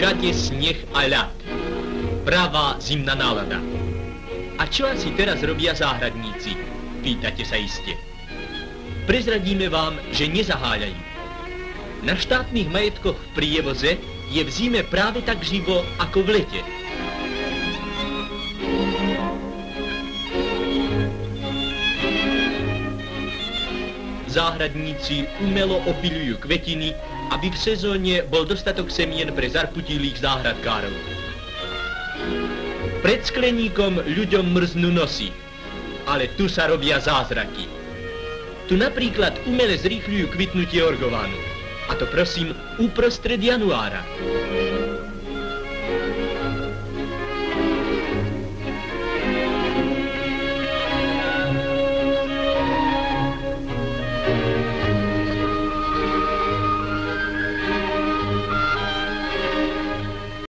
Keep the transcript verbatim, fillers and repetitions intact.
všade sneh a ľad. Pravá zimná nálada. A čo asi teraz robia záhradníci? Pýtate sa iste. Prezradíme vám, že nezaháľajú. Na štátnych majetkoch v prievoze je v zime práve tak živo ako v lete. Záhradníci umelo opiľujú kvetiny, aby v sezóne bol dostatok semien pre zarputilých záhradkárov. Pred skleníkom ľuďom mrznú nosy, ale tu sa robia zázraky. Tu napríklad umele zrýchľujú kvitnutie orgovánu. A to prosím uprostred januára.